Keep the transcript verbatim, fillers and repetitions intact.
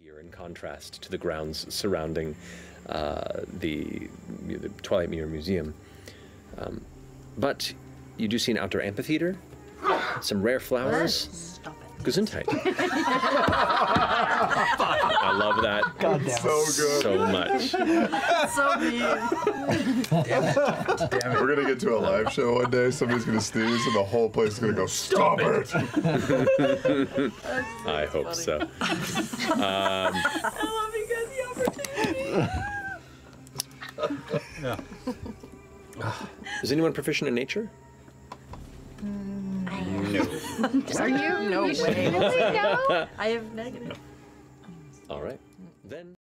here in contrast to the grounds surrounding uh, the, the Twilight Mirror Museum. Um, but you do see an outdoor amphitheater, some rare flowers. Stop it. Gesundheit. I love that God damn it. So good. so much. So mean. Damn it. Damn it. We're gonna get to a live show one day, somebody's gonna sneeze, and the whole place is gonna go, stop, stop it! it. I hope funny. so. Um, I love you guys, the opportunity. Yeah. Is anyone proficient in nature? No. Are you? No way. No. I have negative. All right. Then.